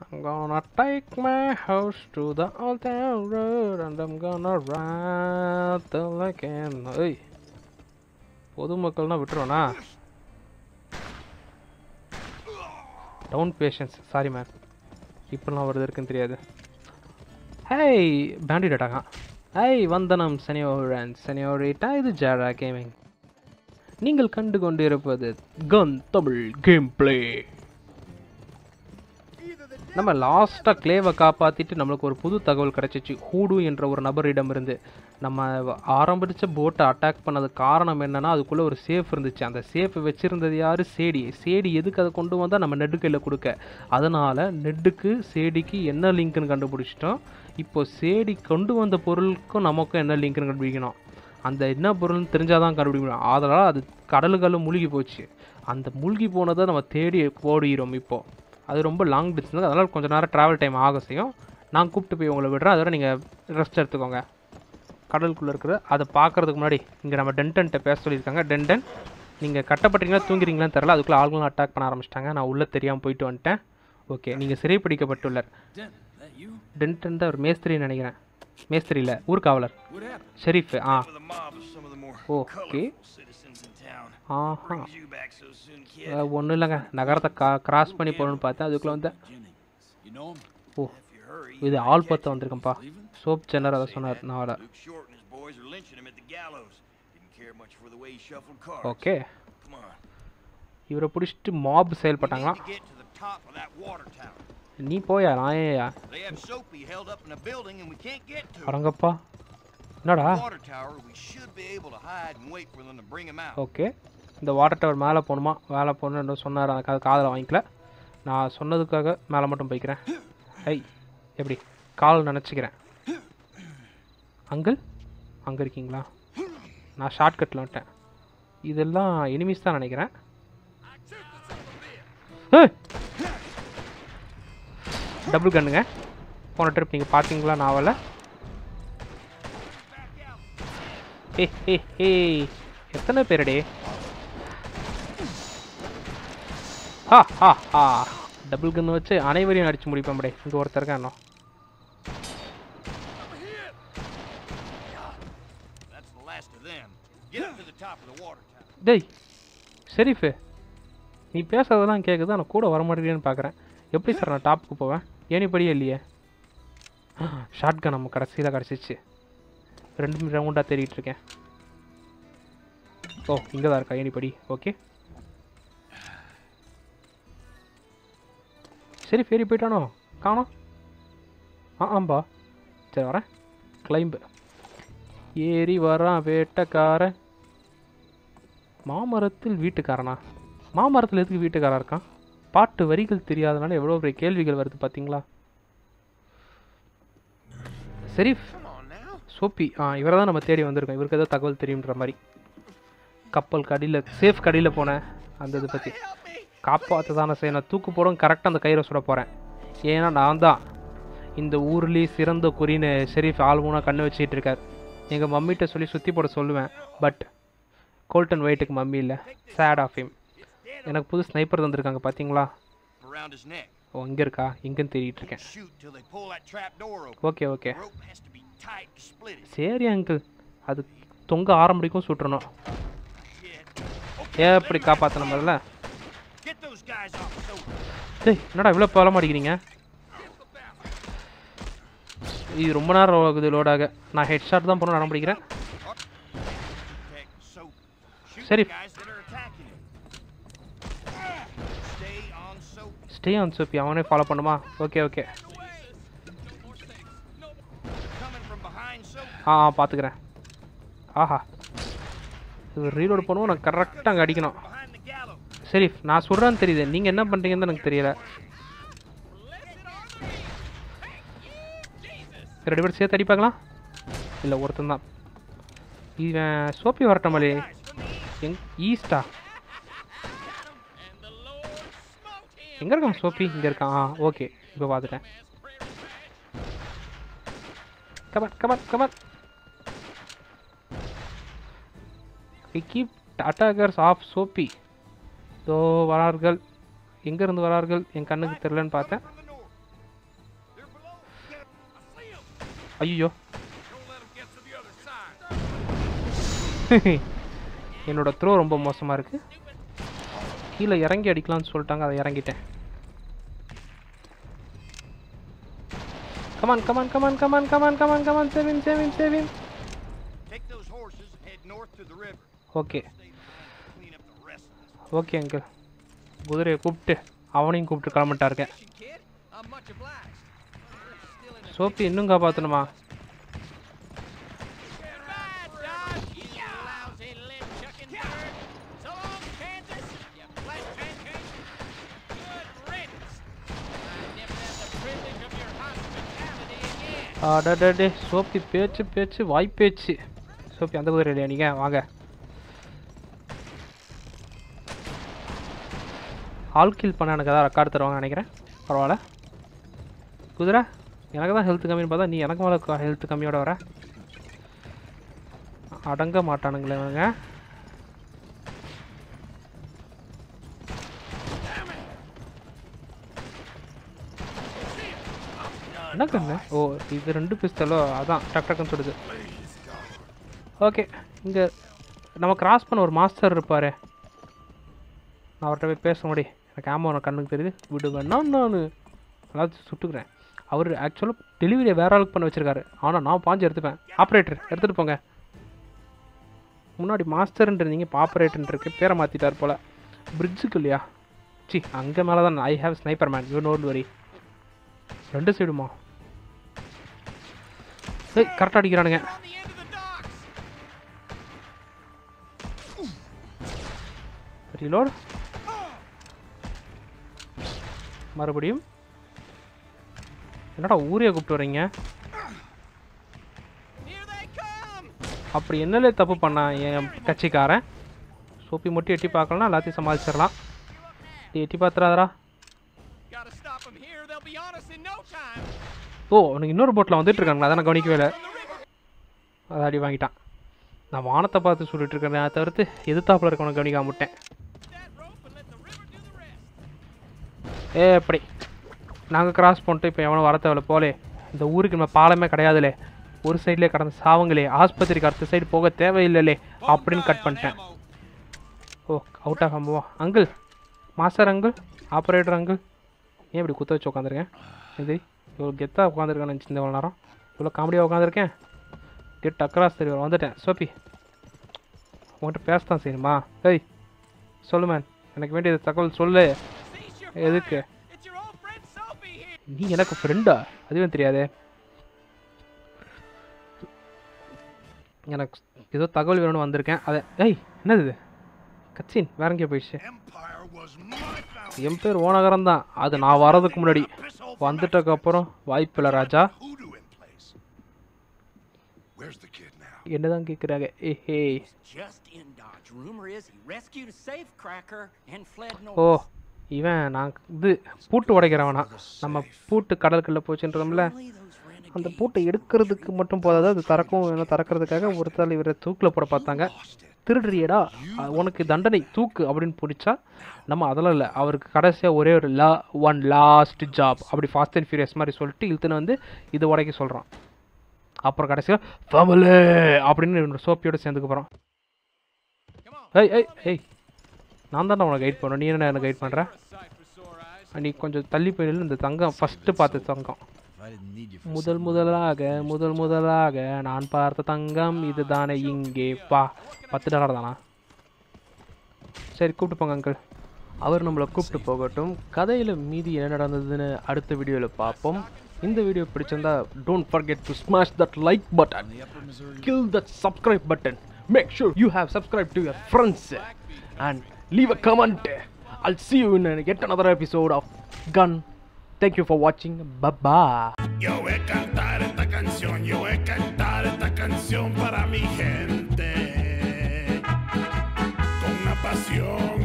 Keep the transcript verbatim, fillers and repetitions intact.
I'm gonna take my house to the old town road and I'm gonna ride till I can. ஏய் பொதுமக்கள்னா விட்டுருவானா? Down patience sorry ma'am. இப்போலாம் வருது இருக்குன்னு தெரியாது. Hey bandit அட்டாகா. ஹேய் வந்தனம் செனியோரன் செனியோரிட்டா, இது JaRa Gaming. நீங்கள் கண்டு கொண்டு இருப்பது கன் தமிழ் கேம் பிளே. நம்ம லாஸ்ட்டாக கிளேவை காப்பாற்றிட்டு நம்மளுக்கு ஒரு புது தகவல் கிடச்சிச்சு. ஹூடு என்ற ஒரு நபரிடமிருந்து. நம்ம ஆரம்பித்த போட்டை அட்டாக் பண்ணது காரணம் என்னென்னா, அதுக்குள்ளே ஒரு சேஃப் இருந்துச்சு. அந்த சேஃப் வச்சுருந்தது யார்? சேடி. சேடி எதுக்கு அதை கொண்டு வந்தால் நம்ம நெட்டு கையில் கொடுக்க. அதனால் நெட்டுக்கு சேடிக்கு என்ன லிங்க்னு கண்டுபிடிச்சிட்டோம். இப்போது சேடி கொண்டு வந்த பொருளுக்கும் நமக்கும் என்ன லிங்க்னு கண்டுபிடிக்கணும். அந்த என்ன பொருள்னு தெரிஞ்சால் தான் கண்டுபிடிக்கணும். அதனால் அது கடலுக்கல்ல மூழ்கி போச்சு. அந்த மூழ்கி போனதை நம்ம தேடி ஓடுகிறோம் இப்போது. அது ரொம்ப லாங் டிஸ்டன்ஸ், அதனால் கொஞ்சம் நேரம் ட்ராவல் டைம் ஆக செய்யும். நான் கூப்பிட்டு போய் உங்களை விடுறேன். அதோட நீங்கள் ரெஸ்ட் எடுத்துக்கோங்க. கடலுக்குள்ளே இருக்கிற அதை பார்க்குறதுக்கு முன்னாடி இங்கே நம்ம டென்டன்ட்ட பேச சொல்லியிருக்காங்க. டென்டன் நீங்கள் கட்டப்பட்டீங்களா தூங்கிறீங்களான்னு தெரில. அதுக்குள்ளே ஆளுங்களும் அட்டாக் பண்ண ஆரம்பிச்சிட்டாங்க. நான் உள்ளே தெரியாமல் போயிட்டு வந்துட்டேன். ஓகே, நீங்கள் சிறைப்பிடிக்கப்பட்டுள்ளார். டென்டன் தான் ஒரு மேஸ்திரின்னு நினைக்கிறேன். மேஸ்திரி இல்லை, ஊர்காவலர், ஷெரீஃப். ஆ ஓகே. ஆஹா ஒன்றும் இல்லைங்க, நகரத்தை கா கிராஸ் பண்ணி போகணுன்னு பார்த்தேன். அதுக்குள்ளே வந்தேன். ஓ இது ஆள் பார்த்து வந்திருக்கேன்ப்பா. சோப் சென்னர் அதை சொன்னார். நான் ஓகே இவரை பிடிச்சிட்டு மாப் செயல்பட்டாங்களாம். நீ போயா நான் ஏயா அரங்கப்பா என்னடா? ஓகே இந்த வாட்டர் டவர் மேலே போகணுமா? மேலே போகணுன்னு சொன்னார். அதுக்காக காதில் வாங்கிக்கல. நான் சொன்னதுக்காக மேலே மட்டும் போய்க்கிறேன். ஐய் எப்படி கால் நினச்சிக்கிறேன். அங்கிள் அங்கே இருக்கீங்களா? நான் ஷார்ட்கட்டில் வந்துட்டேன். இதெல்லாம் எனிமீஸ் தான் நினைக்கிறேன். டபுள் கன்னுங்க. போன ட்ரிப் நீங்கள் பார்த்தீங்களா நாவலை? ஏ ஏ ஏ எத்தனை பேருடே? ஹா ஹா ஹா டபுள் கன் வச்சு அனைவரையும் அடிச்சு முடிப்பேன். படே இங்கே ஒருத்தருக்கா இன்னும். டேய் ஷெரீஃபு, நீ பேசுறதெல்லாம் கேட்குது. ஆனால் கூட வர மாட்டேங்கன்னு பார்க்குறேன். எப்படி சார் நான் டாப்புக்கு போவேன்? ஏனிப்படியே இல்லையே. ஷார்ட் கன் நம்ம கடைசியில் கிடச்சிச்சு. ரெண்டு ரவுண்டாக தேடிட்டு இருக்கேன். ஓ இங்கே தான் இருக்கா ஏனிப்படி. ஓகே சரி ஃபேரி போயிட்டானோ காணோம். ஆ ஆம்பா சரி வரேன். கிளைம்பு ஏறி வரான் வேட்டக்காரன். மாமரத்தில் வீட்டுக்காரனா? மாமரத்தில் எதுக்கு வீட்டுக்காரன் இருக்கான்? பாட்டு வரிகள் தெரியாதனால எவ்வளோ பெரிய கேள்விகள் வருது பார்த்தீங்களா? சரி சோப்பி. ஆ இவரை தான் நம்ம தேடி வந்திருக்கோம். இவருக்கு ஏதோ தகவல் தெரியுன்ற மாதிரி. கப்பல் கடியில் சேஃப் கடியில் போனேன். அந்த இதை பற்றி காப்பாற்ற தானே செய்யணும். தூக்கு போடும் கரெக்டாக அந்த கயிறை சுட போகிறேன். ஏன்னா நான் தான் இந்த ஊர்லேயே சிறந்த குறின்னு ஷெரீஃப் ஆல்மூனாக கண்ணு வச்சுட்டு இருக்கார். எங்கள் மம்மிகிட்ட சொல்லி சுற்றி போட சொல்லுவேன். பட் கோல்டன் ஒயிட்டுக்கு மம்மி இல்லை. Sad of him. எனக்கு புது ஸ்னைப்பர் தந்துருக்காங்க பார்த்தீங்களா? ஓ இங்கே இருக்கா? இங்கேன்னு தேடிட்டு இருக்கேன். ஓகே ஓகே சரி அங்கிள், அது தொங்க ஆரம்பிக்கும் சுட்டுறணும். ஏன் எப்படி காப்பாற்றணும் முதல்ல? டேய் என்னடா இவ்வளோ பல மாட்டேங்கிறீங்க? இது ரொம்ப நேரம் ஆகுது லோடாக. நான் ஹெட் ஷாட் தான் போகணும் நடம்பிடிக்கிறேன். சரி ஸ்டே ஆன் சோப்பி. அவனே ஃபாலோ பண்ணுமா? ஓகே ஓகே ஆ ஆ பார்த்துக்கிறேன். ஆஹா இது ரீலோடு பண்ணுவோம். நான் கரெக்டாக அங்கே அடிக்கணும். சரி நான் சொல்கிறேன்னு தெரியுது, நீங்கள் என்ன பண்ணுறீங்கன்னு எனக்கு தெரியல. ரெண்டு பேரும் சேர்த்து அடிப்பாங்களா? இல்லை ஒருத்தன் தான். இவன் சோப்பி வரட்டமாலே எங் ஈஸ்டா எங்கே இருக்கான் சோப்பி? இங்கே இருக்கான். ஆ ஓகே இப்போ பார்த்துட்டேன். Come on come on come on. I keep attackers off சோப்பி. தோ வரார்கள். எங்கேருந்து வரார்கள் என் கண்ணுக்கு தெரிலன்னு பார்த்தேன். ஐயோ என்னோட த்ரோ ரொம்ப மோசமாக இருக்குது. கீழே இறங்கி அடிக்கலாம்னு சொல்லிட்டாங்க, அதை இறங்கிட்டேன். Come on come on come on come on come on come on come on save him save him save him. Okay okay uncle, குதிரையை கூப்பிட்டு அவனையும் கூப்பிட்டு கிளம்பிட்டா இருக்கேன். சோப்பி இன்னும் காப்பாற்றணுமா? அடடே சோப்பி பேச்சு பேச்சு வாய் பேச்சு. சோப்பி அந்த குதிரை இல்லையா நீங்கள்? வாங்க. ஆல் கில் பண்ண எனக்கு ஏதாவது ரெக்கார்டு தருவாங்க நினைக்கிறேன். பரவாயில்ல. குதிரை எனக்கு தான் ஹெல்த் கம்மின்னு பார்த்தா நீ எனக்கு மேலே ஹெல்த் கம்மியோட வர. அடங்க மாட்டானுங்களே இவங்க. என்ன கண்ணு? ஓ இது ரெண்டு பிஸ்தலோ, அதான் டக் டக்குன்னு சொல்லுது. ஓகே, இங்கே நம்ம கிராஸ் பண்ண ஒரு மாஸ்டர் இருப்பார். நான் அவர்கிட்ட போய் பேச முடி. எனக்கு ஆமாம் எனக்கு கண்ணுக்கு தெரியுது. விடுங்க நான் நான் எல்லாத்தையும் சுட்டுக்கிறேன். அவர் ஆக்சுவலாக டெலிவரியை வேற ஆளுக்கு பண்ண வச்சுருக்காரு. ஆனால் நான் பாஞ்சு எடுத்துப்பேன். ஆப்ரேட்டர் எடுத்துகிட்டு போங்க. முன்னாடி மாஸ்டர்ன்ட்டு இருந்தீங்க, இப்போ ஆப்ரேட்டர்ன்ட்டு இருக்கு. பேரை மாற்றிட்டார் போல். பிரிட்ஜுக்கு இல்லையா? சி அங்கே மேலே தான். I have sniper man, you not worry. ரெண்டு சைடுமா? ஏய் கரெக்டாக அடிக்கிறானுங்க. ரீலோட். மறுபடியும் என்னடா ஊரே கூப்பிட்டு வரீங்க? அப்படி என்னலே தப்பு பண்ணா என் கட்சிக்காரன்? சோப்பி மட்டும் எட்டி பார்க்கலாம், எல்லாத்தையும் சமாளிச்சிடலாம். எட்டி பார்த்துறாதரா? ஓ உனக்கு இன்னொரு போட்டில் வந்துட்டு இருக்காங்களா? அதை நான் கவனிக்கவே இல்லை. அதை அடி வாங்கிட்டான். நான் வானத்தை பார்த்து சொல்லிட்டு இருக்கேன், அதை தவிர்த்து எதிர்த்தாப்பில் இருக்க உனக்கு கவனிக்காம விட்டேன். ஏ எப்படி நாங்கள் கிராஸ் பண்ணிட்டு இப்போ எவனும் வர தேவையில்ல போலே. இந்த ஊருக்கு நம்ம பாலமே கிடையாதுலே, ஒரு சைட்லேயே கடந்த சாவங்களே, ஆஸ்பத்திரிக்கு அடுத்த சைடு போக தேவையில்லைலே அப்படின்னு கட் பண்ணிட்டேன். ஓ அவுட் ஆஃப் அம்மாவா? Uncle, master uncle, operator uncle, ஏன் இப்படி குத்த வச்சு உட்காந்துருக்கேன்? இது இவ்வளோ கெத்தாக உட்காந்துருக்கேன்னு நினச்சி இந்த இவ்வளோ நேரம் இவ்வளோ காமெடியாக உட்காந்துருக்கேன். கெட் அக்ராஸ் தெரியும் வந்துட்டேன். சோப்பி உங்கள்கிட்ட பேசத்தான் செய்யணுமா? ஏய் சொல்லு மேன், எனக்கு வேண்டியது தகவல் சொல்லு. எதுக்கு? நீ எனக்கு ஃப்ரெண்டா? அதுவே தெரியாதே. எனக்கு ஏதோ தகவல் வேணும்னு வந்திருக்கேன். அதை ஏய் என்னது இது? கட்சின் வேற எங்கேயோ போயிடுச்சு. என் பேர் ஓனகரம் தான். அது நான் வர்றதுக்கு முன்னாடி. வந்துட்டதுக்கப்புறம் வாய்ப்பில்லை ராஜா. என்னதான் கேட்குறாங்க? ஏ ஹே ஓ இவன் நான் இது பூட்டு உடைக்கிறவனா? நம்ம பூட்டு கடலுக்குள்ளே போச்சுன்றோம்ல, அந்த பூட்டை எடுக்கிறதுக்கு மட்டும் போதாது, அது திறக்கும் வேணும். திறக்கிறதுக்காக ஒருத்தர் இவரை தூக்கில் போட பார்த்தாங்க. திருடுறியடா உனக்கு தண்டனை தூக்கு அப்படின்னு பிடிச்சா நம்ம அதெல்லாம் இல்லை. அவருக்கு கடைசியாக ஒரே ஒரு லா ஒன் லாஸ்ட் ஜாப் அப்படி ஃபாஸ்ட் அண்ட் ஃபியூரியஸ் மாதிரி சொல்லிட்டு இழுத்துன்னு வந்து இதை உடைக்க சொல்கிறான். அப்புறம் கடைசியாக ஃபேமிலி அப்படின்னு சோப்பியோடு சேர்ந்துக்க போகிறோம். ஏய் ஏய் ஏய் நான் தானே உனக்கு கைட் பண்ணுறேன், நீ என்ன எனக்கு கைட் பண்ணுற? நீ கொஞ்சம் தள்ளி போயிடல. இந்த தங்கம் ஃபஸ்ட்டு பார்த்த தங்கம். முதல் முதலாக முதல் முதலாக நான் பார்த்த தங்கம் இது தானே. இங்கே பா பத்து டாலர் தானா? சரி கூப்பிட்டு போங்க அங்கிள். அவர் நம்மளை கூப்பிட்டு போகட்டும். கதையில் மீதி என்ன நடந்ததுன்னு அடுத்த வீடியோவில் பார்ப்போம். இந்த வீடியோ பிடிச்சிருந்தா don't forget to smash that like button, kill that subscribe button, make sure you have subscribed to your friends and leave a comment. I'll see you in yet another episode of Gun. Thank you for watching. Bye bye. Yo voy a cantar esta canción, yo voy a cantar esta canción para mi gente con una pasión.